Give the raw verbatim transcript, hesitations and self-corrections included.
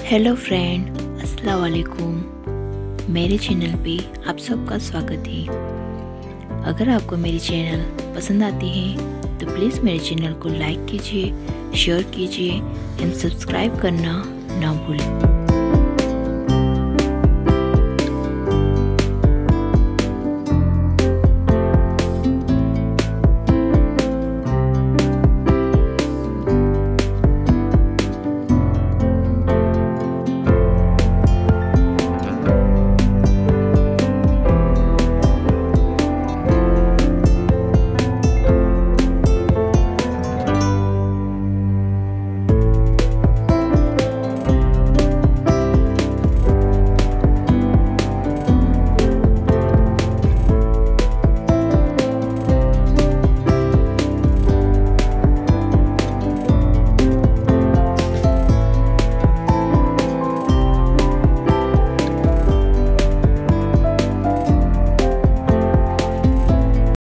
Hello friend, अस्सलाम वालेकुम। मेरे चैनल पे आप सबका स्वागत है। अगर आपको मेरी चैनल पसंद आती है तो प्लीज़ मेरे चैनल को लाइक कीजिए, शेयर कीजिए एंड सब्सक्राइब करना ना भूलें।